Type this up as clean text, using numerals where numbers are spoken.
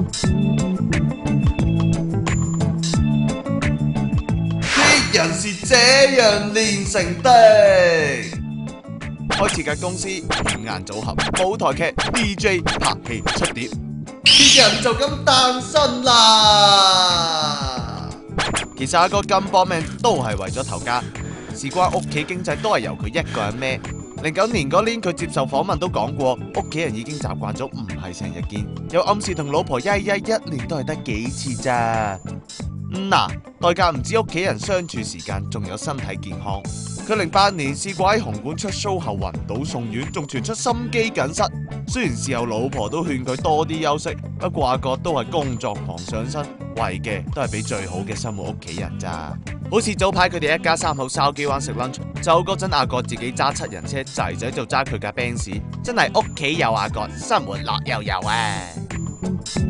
啲人是這樣練成的。開設計公司、語言組合、舞台劇、DJ、拍戲、出碟，啲人就咁誕生啦。其實阿哥咁搏命都係為咗頭家，事關屋企經濟都係由佢一個人孭。09年嗰年佢接受訪問都講過，屋企人已經習慣咗唔係成日見，有暗示同老婆一年都係得幾次咋。代價唔止屋企人相處時間，仲有身體健康。佢08年試過喺紅館出 show 後暈倒送院，仲傳出心肌梗塞。雖然事後老婆都勸佢多啲休息，不過阿哥都係工作狂上身，為嘅都係俾最好嘅生活屋企人咋。好似早排佢哋一家3口筲箕灣食 lunch， 就嗰陣阿哥自己揸7人車，仔仔就揸佢架 Benz， 真係屋企有阿哥，生活樂悠悠啊！